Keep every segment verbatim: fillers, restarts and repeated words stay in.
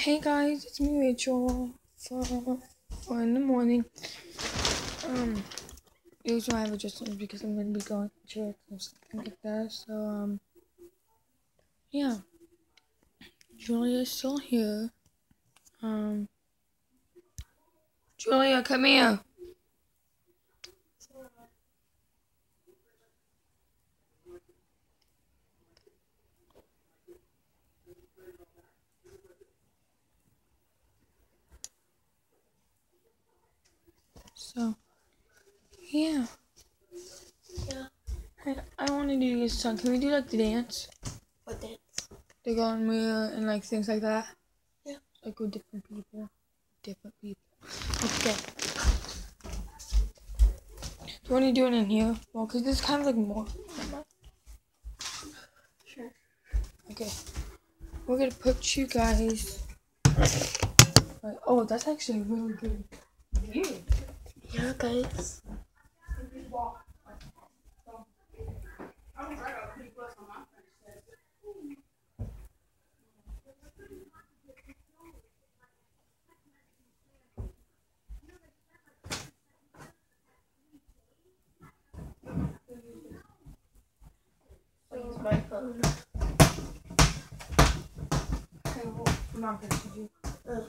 Hey guys, it's me Rachel for four in the morning. Um, the reason why I have adjusted is because I'm gonna be going to church or something like that. So um, yeah, Julia's still here. Um, Julia, come here. So yeah, Yeah. I I want to do this song. Can we do like the dance? What dance? The golden mirror and like things like that. Yeah. Like with different people. Different people. Okay. Do you want to do it in here? Well, cause this is kind of like more. Sure. Okay. We're gonna put you guys. Like, oh, that's actually really good. Yeah. Yeah, guys. I'll use my phone. Okay, well, I'm not gonna do. Oh.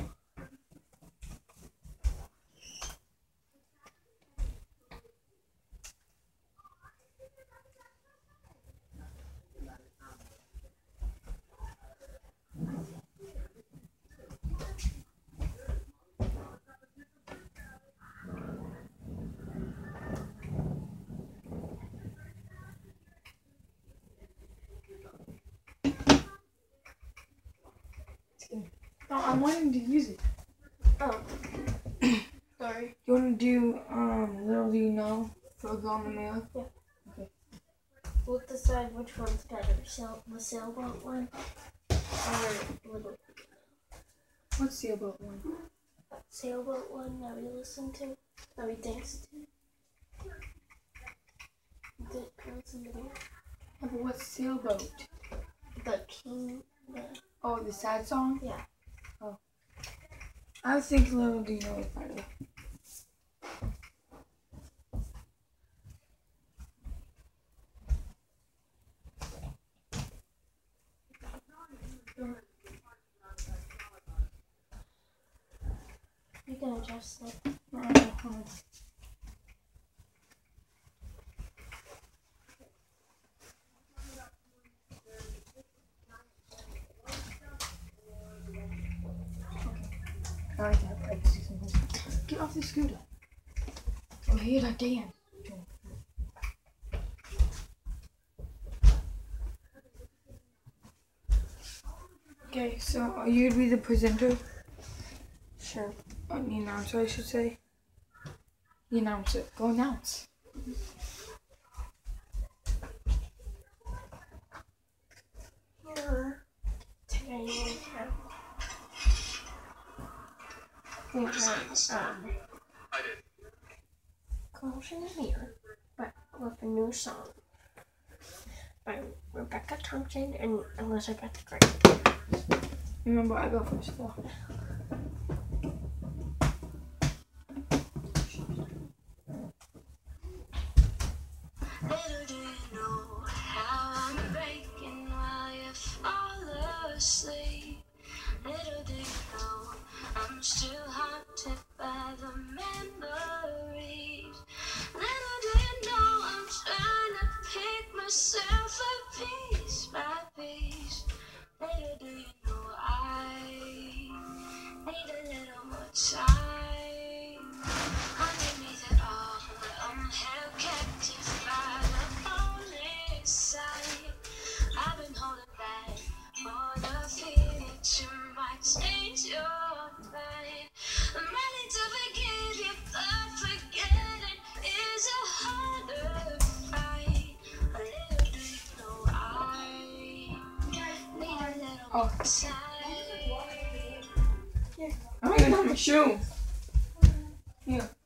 No, I'm wanting to use it. Oh. Sorry. You wanna do um Little Do You Know for a girl in the mirror? Yeah. Okay. We'll decide which one's better. Sail the sailboat one or little What's the about one? sailboat one that we listen to, that we dance to. The girls in the bear. Yeah, but what's Sailboat? The king. The, Oh, the sad song? yeah. Oh. I think Little Do You Know is better. You can adjust it. Uh-huh. I like to have privacy sometimes. Get off the scooter. Oh, here's our dance. Okay, so are you to be the presenter? Sure. Or the announcer, I should say. The announcer. Go announce. Here. Today we have. We have, um. I did. Girls in the Mirror, but with a new song by Rebecca Thompson and Elizabeth Gray. Remember, I go first though. Little do you know how I'm breaking while you fall asleep. Little do you know I'm still haunted by the memories. Little do you know I'm trying to pick myself up piece by piece. Little do you know I need a little more time. Underneath it all, I'm held captive by the only sight. I've been holding back for the fear that you might change your mind. I'm ready to forgive you, but forgetting is a harder fight. A little do you know I need a little Oh. more time. I don't even have my shoe. Here.